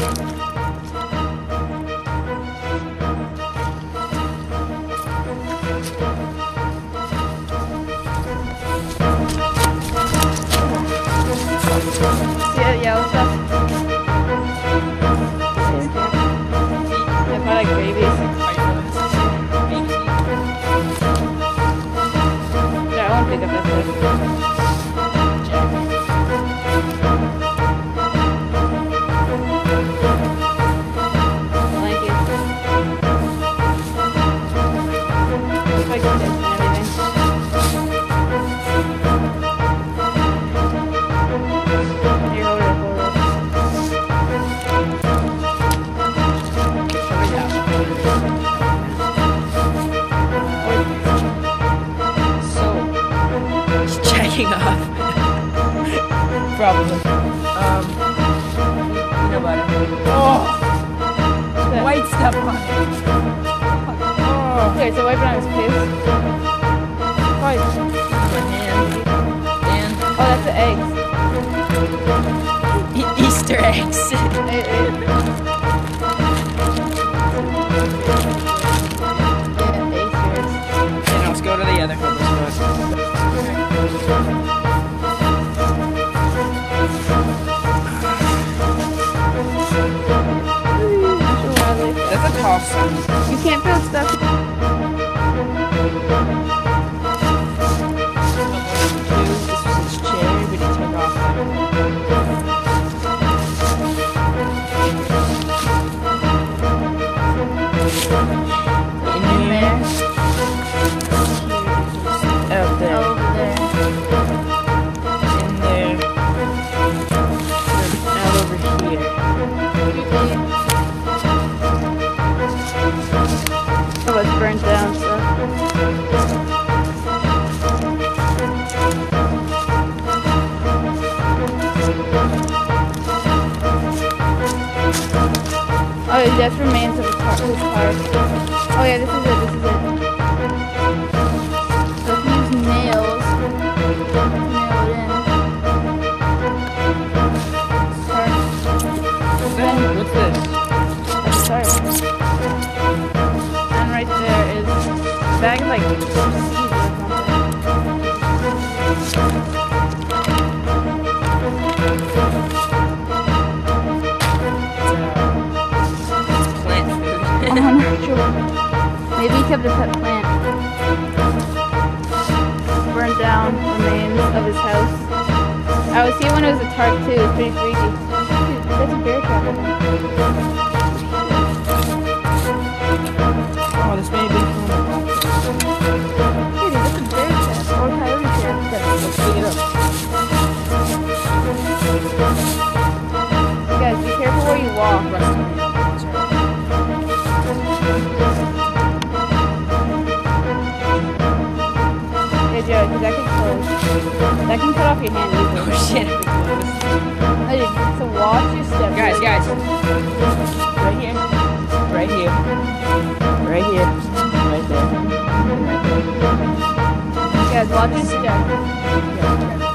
Yeah, what's up? If I like babies. Yeah, I won't pick up this list. Thank you. Looks like this and everything. Here, hold it, hold it. Checking off. Probably. Peanut butter. Oh! White stuff on it. Oh. Okay, so wipe it on his face. My hand. And Oh, that's the eggs. Easter eggs. then let's go to the other one. That's a toss. You can't feel stuff. This was his chair, but he took off. In there. Out there. Over there. In there. Out over here. Oh, it's burnt down stuff. Oh, that's remains of his car. Oh yeah, this is it. So if you use nails, nail it in. Sorry. What's this? That's sorry. And right there is a bag of like seeds or something. Maybe he kept a pet plant. Burnt down remains of his house. I was here when it was a tarp too. It's pretty freaky. Dude, that's a bear trap, I think. Oh, this may be from the Dude, that's a bear trap or a coyote trap. Let's pick it up. Guys, be careful where you walk. Yeah, Joe, because that can close. That can cut off your hand easily. Oh shit. So watch your step. Guys. Right here. Right here. Right here. Right there. Guys, watch your step.